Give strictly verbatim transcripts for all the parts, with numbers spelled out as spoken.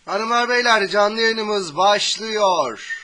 Hanımlar beyler, canlı yayınımız başlıyor.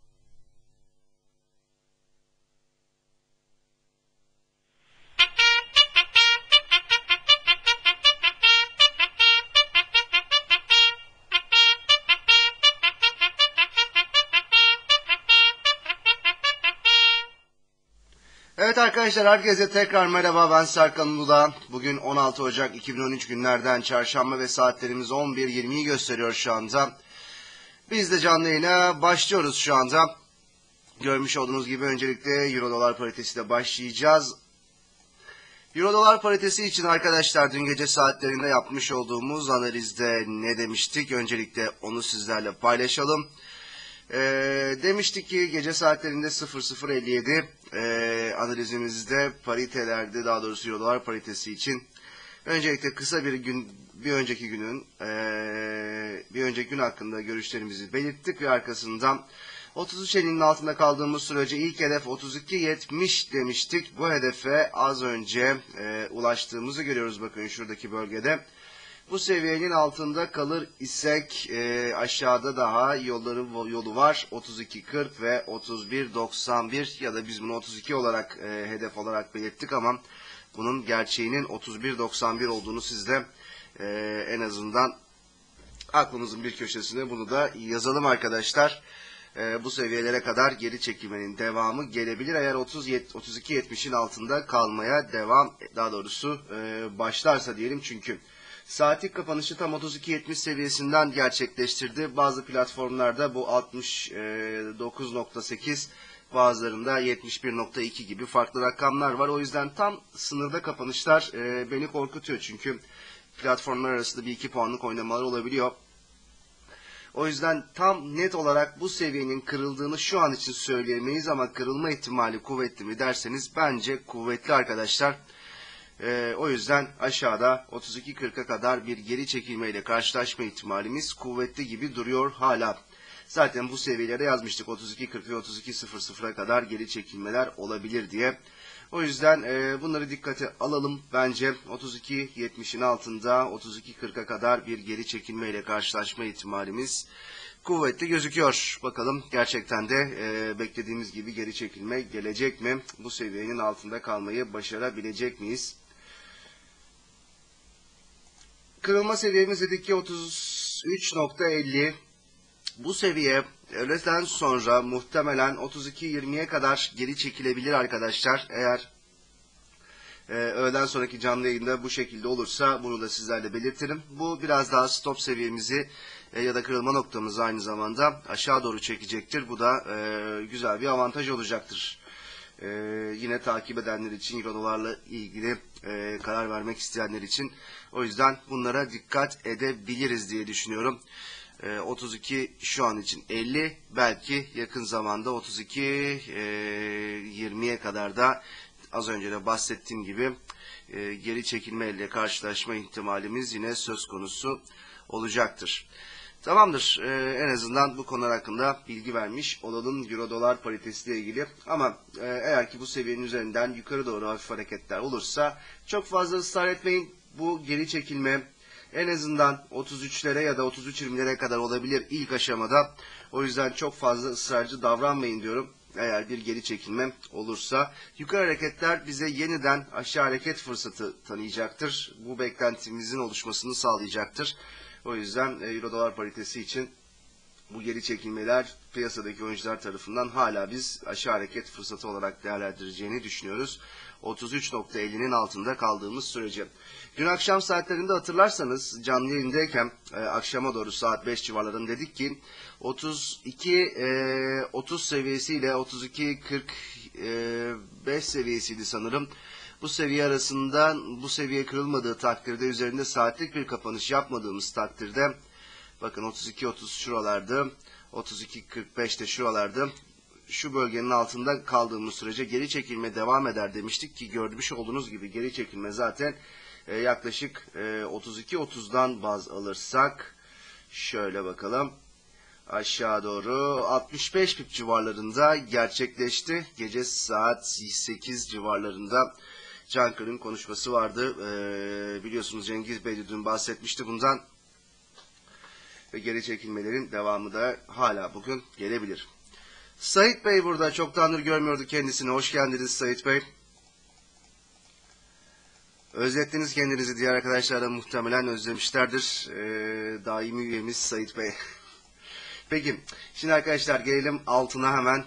Evet arkadaşlar, herkese tekrar merhaba, ben Serkan Uludağ. Bugün on altı Ocak iki bin on üç günlerden çarşamba ve saatlerimiz on bir yirmiyi gösteriyor şu anda. Biz de canlı yayına başlıyoruz şu anda. Görmüş olduğunuz gibi öncelikle Euro dolar paritesiyle başlayacağız. Euro dolar paritesi için arkadaşlar dün gece saatlerinde yapmış olduğumuz analizde ne demiştik? Öncelikle onu sizlerle paylaşalım. E, demiştik ki gece saatlerinde sıfır sıfır elli yedi e, analizimizde paritelerde, daha doğrusu Euro dolar paritesi için öncelikle kısa bir gün, bir önceki günün e, bir önceki gün hakkında görüşlerimizi belirttik ve arkasından otuz üç elli'nin altında kaldığımız sürece ilk hedef otuz iki yetmiş demiştik. Bu hedefe az önce e, ulaştığımızı görüyoruz, bakın şuradaki bölgede. Bu seviyenin altında kalır isek e, aşağıda daha yolların yolu var. otuz iki kırk ve otuz bir doksan bir, ya da biz bunu otuz iki olarak e, hedef olarak belirttik ama bunun gerçeğinin otuz bir doksan bir olduğunu siz de e, en azından aklımızın bir köşesine bunu da yazalım arkadaşlar. E, bu seviyelere kadar geri çekilmenin devamı gelebilir eğer otuz iki yetmiş'in altında kalmaya devam, daha doğrusu e, başlarsa diyelim, çünkü saatlik kapanışı tam otuz iki yetmiş seviyesinden gerçekleştirdi. Bazı platformlarda bu altmış dokuz nokta sekiz, bazılarında yetmiş bir nokta iki gibi farklı rakamlar var. O yüzden tam sınırda kapanışlar e, beni korkutuyor. Çünkü platformlar arasında bir iki puanlık oynamalar olabiliyor. O yüzden tam net olarak bu seviyenin kırıldığını şu an için söyleyemeyiz ama kırılma ihtimali kuvvetli mi derseniz bence kuvvetli arkadaşlar. Ee, o yüzden aşağıda otuz iki kırk'a kadar bir geri çekilmeyle karşılaşma ihtimalimiz kuvvetli gibi duruyor hala. Zaten bu seviyelere yazmıştık, otuz iki kırk ve otuz iki sıfıra kadar geri çekilmeler olabilir diye. O yüzden e, bunları dikkate alalım. Bence otuz iki yetmiş'in altında otuz iki kırk'a kadar bir geri çekilmeyle karşılaşma ihtimalimiz kuvvetli gözüküyor. Bakalım gerçekten de e, beklediğimiz gibi geri çekilme gelecek mi? Bu seviyenin altında kalmayı başarabilecek miyiz? Kırılma seviyemiz dedik ki otuz üç nokta elli. Bu seviye öğleden sonra muhtemelen otuz iki yirmi'ye kadar geri çekilebilir arkadaşlar. Eğer e, öğleden sonraki canlı yayında bu şekilde olursa bunu da sizlerle belirtirim. Bu biraz daha stop seviyemizi e, ya da kırılma noktamızı aynı zamanda aşağı doğru çekecektir. Bu da e, güzel bir avantaj olacaktır. E, yine takip edenler için, Euro dolarla ilgili e, karar vermek isteyenler için. O yüzden bunlara dikkat edebiliriz diye düşünüyorum. otuz iki şu an için elli, belki yakın zamanda otuz iki yirmi'ye kadar da az önce de bahsettiğim gibi geri çekilmeyle karşılaşma ihtimalimiz yine söz konusu olacaktır. Tamamdır, en azından bu konular hakkında bilgi vermiş olalım Euro dolar paritesiyle ilgili. Ama eğer ki bu seviyenin üzerinden yukarı doğru hafif hareketler olursa çok fazla ısrar etmeyin. Bu geri çekilme en azından otuz üç'lere ya da otuz üç yirmi'lere kadar olabilir ilk aşamada. O yüzden çok fazla ısrarcı davranmayın diyorum. Eğer bir geri çekilme olursa yukarı hareketler bize yeniden aşağı hareket fırsatı tanıyacaktır. Bu beklentimizin oluşmasını sağlayacaktır. O yüzden Euro dolar paritesi için bu geri çekilmeler piyasadaki oyuncular tarafından hala biz aşağı hareket fırsatı olarak değerlendireceğini düşünüyoruz. otuz üç nokta elli'nin altında kaldığımız sürece. Dün akşam saatlerinde hatırlarsanız canlı yayındayken e, akşama doğru saat beş civarlarında dedik ki otuz iki otuz seviyesiyle otuz iki kırk beş seviyesiydi sanırım. Bu seviye arasında, bu seviye kırılmadığı takdirde, üzerinde saatlik bir kapanış yapmadığımız takdirde, bakın otuz iki otuz şuralarda, otuz iki kırk beş'te şuralarda, şu bölgenin altında kaldığımız sürece geri çekilme devam eder demiştik ki görmüş olduğunuz gibi geri çekilme zaten e, yaklaşık e, otuz iki otuz'dan baz alırsak şöyle bakalım aşağı doğru altmış beş pip civarlarında gerçekleşti. Gece saat sekiz civarlarında Cankır'ın konuşması vardı. E, biliyorsunuz Cengiz Bey de dün bahsetmişti bundan. ve geri çekilmelerin devamı da hala bugün gelebilir. Sait Bey burada. Çoktandır görmüyorduk kendisini. Hoş geldiniz Sait Bey. Özlettiniz kendinizi, diğer arkadaşlar da muhtemelen özlemişlerdir. Ee, daimi üyemiz Sait Bey. Peki, şimdi arkadaşlar gelelim altına hemen.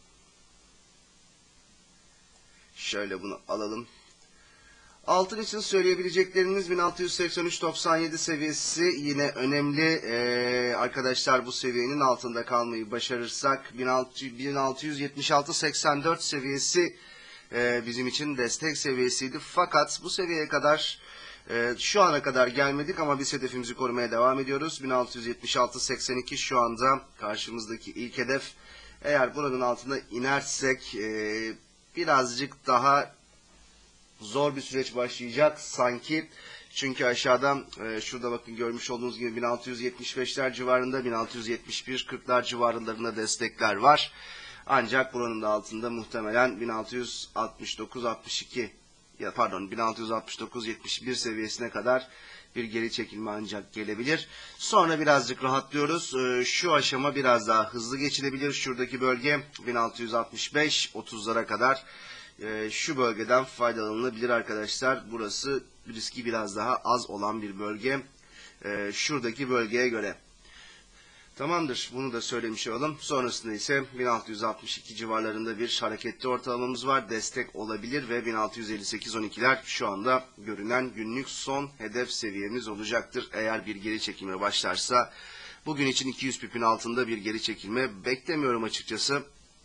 Şöyle bunu alalım. Altın için söyleyebilecekleriniz bin altı yüz seksen üç nokta doksan yedi seviyesi yine önemli. Ee, arkadaşlar bu seviyenin altında kalmayı başarırsak bin altı yüz yetmiş altı nokta seksen dört seviyesi e, bizim için destek seviyesiydi. Fakat bu seviyeye kadar e, şu ana kadar gelmedik ama biz hedefimizi korumaya devam ediyoruz. bin altı yüz yetmiş altı nokta seksen iki şu anda karşımızdaki ilk hedef. Eğer buranın altına inersek e, birazcık daha zor bir süreç başlayacak sanki. Çünkü aşağıdan e, şurada bakın görmüş olduğunuz gibi bin altı yüz yetmiş beşler civarında, bin altı yüz yetmiş bir kırklar civarlarında destekler var. Ancak buranın da altında muhtemelen bin altı yüz altmış dokuz altmış iki ya pardon bin altı yüz altmış dokuz yetmiş bir seviyesine kadar bir geri çekilme ancak gelebilir. Sonra birazcık rahatlıyoruz. E, şu aşama biraz daha hızlı geçilebilir. Şuradaki bölge bin altı yüz altmış beş otuzlara kadar Ee, şu bölgeden faydalanılabilir arkadaşlar. Burası riski biraz daha az olan bir bölge. Ee, şuradaki bölgeye göre. Tamamdır. Bunu da söylemiş olalım. Sonrasında ise bin altı yüz altmış iki civarlarında bir hareketli ortalamamız var. Destek olabilir ve bin altı yüz elli sekiz on ikiler şu anda görünen günlük son hedef seviyemiz olacaktır. Eğer bir geri çekilme başlarsa bugün için iki yüz pipin altında bir geri çekilme beklemiyorum açıkçası.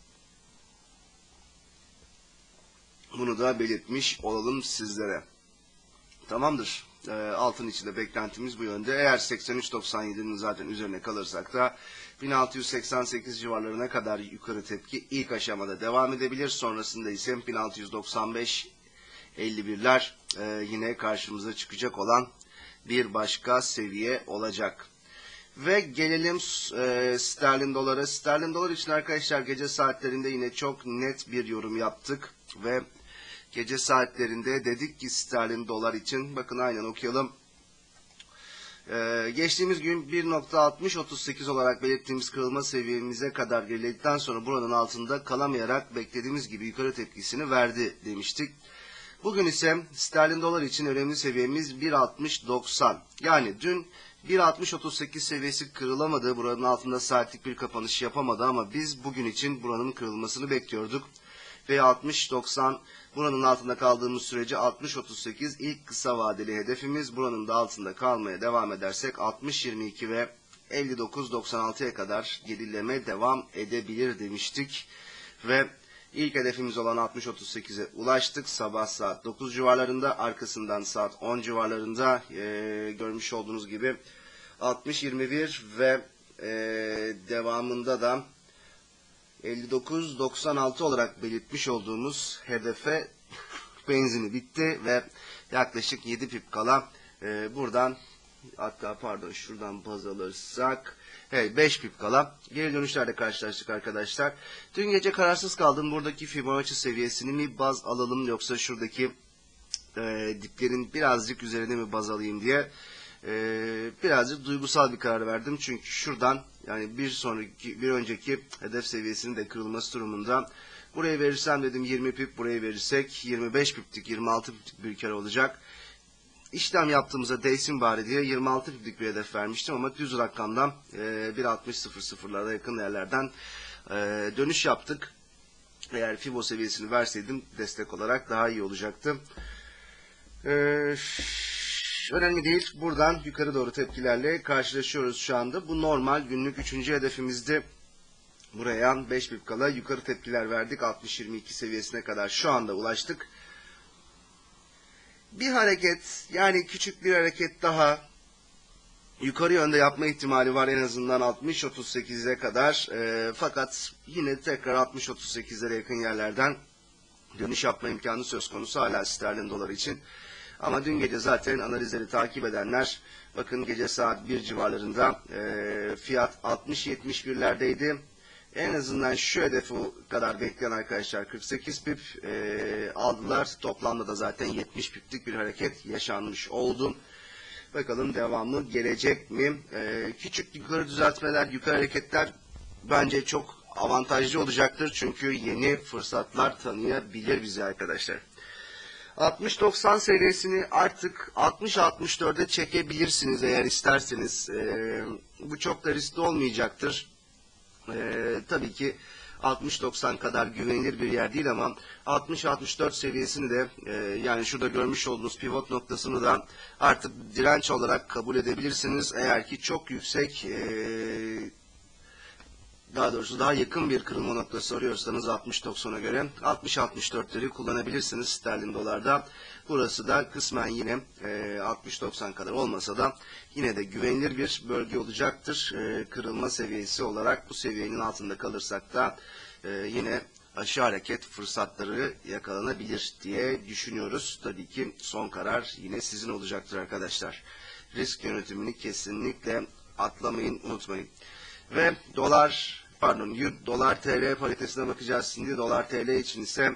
Bunu da belirtmiş olalım sizlere. Tamamdır. E, altın içinde beklentimiz bu yönde. Eğer seksen üç doksan yedi'nin zaten üzerine kalırsak da bin altı yüz seksen sekiz civarlarına kadar yukarı tepki ilk aşamada devam edebilir. Sonrasında ise bin altı yüz doksan beş elli birler e, yine karşımıza çıkacak olan bir başka seviye olacak. Ve gelelim e, sterlin dolara. Sterlin dolar için arkadaşlar gece saatlerinde yine çok net bir yorum yaptık ve gece saatlerinde dedik ki sterlin dolar için bakın aynen okuyalım. Ee, geçtiğimiz gün bir nokta altmış otuz sekiz olarak belirttiğimiz kırılma seviyemize kadar geriledikten sonra buranın altında kalamayarak beklediğimiz gibi yukarı tepkisini verdi demiştik. Bugün ise sterlin dolar için önemli seviyemiz bir altmış doksan. Yani dün bir altmış otuz sekiz seviyesi kırılamadı. Buranın altında saatlik bir kapanış yapamadı ama biz bugün için buranın kırılmasını bekliyorduk. Ve altmış doksan buranın altında kaldığımız sürece altmış otuz sekiz ilk kısa vadeli hedefimiz. Buranın da altında kalmaya devam edersek altmış yirmi iki ve elli dokuz doksan altıya kadar gerileme devam edebilir demiştik. Ve ilk hedefimiz olan altmış otuz sekize ulaştık. Sabah saat dokuz civarlarında, arkasından saat on civarlarında e, görmüş olduğunuz gibi altmış yirmi bir ve e, devamında da elli dokuz doksan altı olarak belirtmiş olduğumuz hedefe benzini bitti ve yaklaşık yedi pip kala e, buradan hatta pardon şuradan baz alırsak evet, beş pip kala geri dönüşlerle karşılaştık arkadaşlar. Dün gece kararsız kaldım, buradaki Fibonacci seviyesini mi baz alalım yoksa şuradaki e, diplerin birazcık üzerine mi baz alayım diye e, birazcık duygusal bir karar verdim. Çünkü şuradan yani bir sonraki bir önceki hedef seviyesinin de kırılması durumunda buraya verirsem dedim yirmi pip, buraya verirsek yirmi beş piplik yirmi altı piplik bir kere olacak. İşlem yaptığımıza değsin bari diye yirmi altı piplik bir hedef vermiştim ama düz rakamdan e, bir altmış sıfırlara yakın yerlerden e, dönüş yaptık. Eğer Fibo seviyesini verseydim destek olarak daha iyi olacaktı. Eee Önemli değil. Buradan yukarı doğru tepkilerle karşılaşıyoruz şu anda. Bu normal günlük üçüncü hedefimizdi. Buraya beş pip kala yukarı tepkiler verdik. altmış yirmi iki seviyesine kadar şu anda ulaştık. Bir hareket, yani küçük bir hareket daha yukarı yönde yapma ihtimali var en azından altmış otuz sekize kadar. E, fakat yine tekrar altmış otuz sekizlere yakın yerlerden dönüş yapma imkanı söz konusu hala sterlin dolar için. Ama dün gece zaten analizleri takip edenler bakın gece saat bir civarlarında e, fiyat altmış yetmiş birlerdeydi. En azından şu hedefi kadar bekleyen arkadaşlar kırk sekiz pip e, aldılar. Toplamda da zaten yetmiş piplik bir hareket yaşanmış oldu. Bakalım devamı gelecek mi? Ee, küçük yukarı düzeltmeler, yukarı hareketler bence çok avantajlı olacaktır. Çünkü yeni fırsatlar tanıyabilir bize arkadaşlar. altmış doksan seviyesini artık altmış altmış dörde çekebilirsiniz eğer isterseniz. Ee, bu çok da riskli olmayacaktır. Ee, tabii ki altmış doksan kadar güvenilir bir yer değil ama altmış altmış dört seviyesini de e, yani şurada görmüş olduğunuz pivot noktasını da artık direnç olarak kabul edebilirsiniz. Eğer ki çok yüksek e, daha doğrusu daha yakın bir kırılma noktası arıyorsanız altmış doksana göre altmış altmış dörtleri kullanabilirsiniz sterlin dolarda. Burası da kısmen yine e, altmış doksan kadar olmasa da yine de güvenilir bir bölge olacaktır. E, kırılma seviyesi olarak bu seviyenin altında kalırsak da e, yine aşağı hareket fırsatları yakalanabilir diye düşünüyoruz. Tabii ki son karar yine sizin olacaktır arkadaşlar. Risk yönetimini kesinlikle atlamayın, unutmayın. Ve dolar pardon dolar T L paritesine bakacağız şimdi. Dolar T L için ise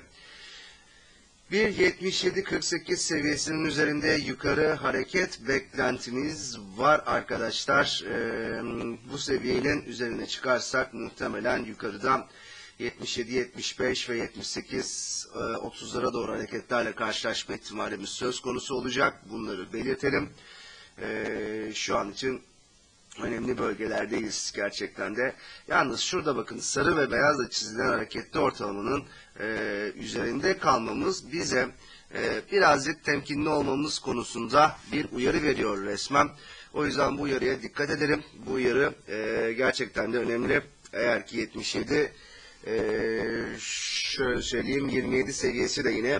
bir yetmiş yedi kırk sekiz seviyesinin üzerinde yukarı hareket beklentimiz var arkadaşlar. Ee, bu seviyenin üzerine çıkarsak muhtemelen yukarıda yetmiş yedi yetmiş beş ve yetmiş sekiz otuzlara doğru hareketlerle karşılaşma ihtimalimiz söz konusu olacak. Bunları belirtelim. Ee, şu an için önemli bölgelerdeyiz gerçekten de. Yalnız şurada bakın sarı ve beyazla çizilen hareketli ortalamanın e, üzerinde kalmamız bize e, birazcık temkinli olmamız konusunda bir uyarı veriyor resmen. O yüzden bu uyarıya dikkat edelim. Bu uyarı e, gerçekten de önemli. Eğer ki yetmiş yedi e, şöyle söyleyeyim yirmi yedi seviyesi de yine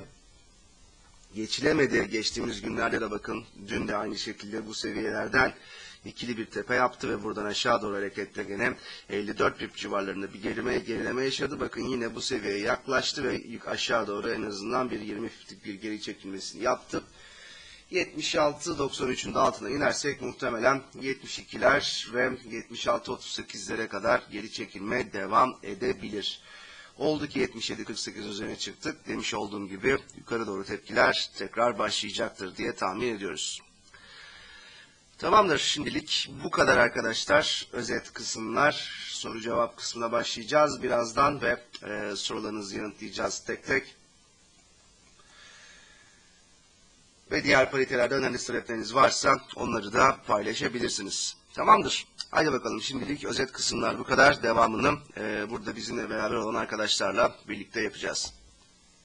geçilemedi. Geçtiğimiz günlerde de bakın dün de aynı şekilde bu seviyelerden ikili bir tepe yaptı ve buradan aşağı doğru hareketle gene elli dört pip civarlarında bir gerileme, gerileme yaşadı. Bakın yine bu seviyeye yaklaştı ve aşağı doğru en azından bir yirmi piplik bir geri çekilmesini yaptı. yetmiş altı doksan üçün de altına inersek muhtemelen yetmiş ikiler ve yetmiş altı otuz sekizlere kadar geri çekilme devam edebilir. Oldu ki yetmiş yedi kırk sekiz üzerine çıktık. Demiş olduğum gibi yukarı doğru tepkiler tekrar başlayacaktır diye tahmin ediyoruz. Tamamdır, şimdilik bu kadar arkadaşlar. Özet kısımlar, soru cevap kısmına başlayacağız birazdan ve e, sorularınızı yanıtlayacağız tek tek. Ve diğer paritelerde önemli talepleriniz varsa onları da paylaşabilirsiniz. Tamamdır. Haydi bakalım, şimdilik özet kısımlar bu kadar. Devamını e, burada bizimle beraber olan arkadaşlarla birlikte yapacağız.